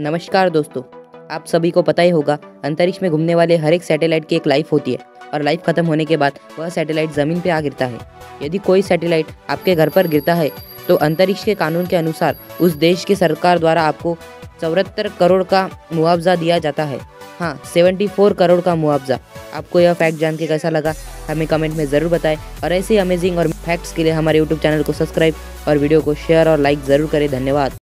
नमस्कार दोस्तों, आप सभी को पता ही होगा अंतरिक्ष में घूमने वाले हर एक सैटेलाइट की एक लाइफ होती है और लाइफ खत्म होने के बाद वह सैटेलाइट ज़मीन पे आ गिरता है। यदि कोई सैटेलाइट आपके घर पर गिरता है तो अंतरिक्ष के कानून के अनुसार उस देश की सरकार द्वारा आपको 74 करोड़ का मुआवजा दिया जाता है। हाँ, 74 करोड़ का मुआवजा। आपको यह फैक्ट जान के कैसा लगा हमें कमेंट में ज़रूर बताएं और ऐसे अमेजिंग और फैक्ट्स के लिए हमारे यूट्यूब चैनल को सब्सक्राइब और वीडियो को शेयर और लाइक ज़रूर करें। धन्यवाद।